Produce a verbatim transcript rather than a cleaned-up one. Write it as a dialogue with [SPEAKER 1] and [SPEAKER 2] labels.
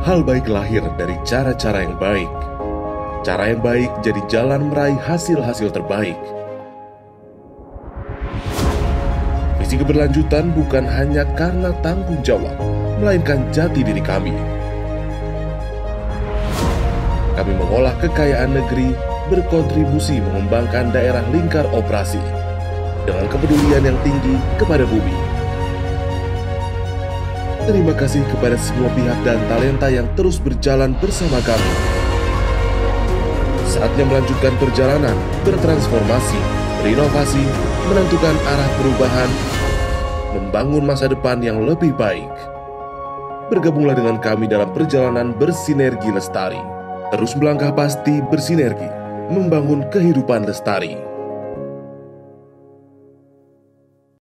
[SPEAKER 1] Hal baik lahir dari cara-cara yang baik. Cara yang baik jadi jalan meraih hasil-hasil terbaik. Visi keberlanjutan bukan hanya karena tanggung jawab, melainkan jati diri kami. Kami mengolah kekayaan negeri, berkontribusi mengembangkan daerah lingkar operasi, dengan kepedulian yang tinggi kepada bumi. Terima kasih kepada semua pihak dan talenta yang terus berjalan bersama kami. Saatnya melanjutkan perjalanan, bertransformasi, berinovasi, menentukan arah perubahan, membangun masa depan yang lebih baik. Bergabunglah dengan kami dalam perjalanan bersinergi lestari. Terus melangkah pasti bersinergi, membangun kehidupan lestari.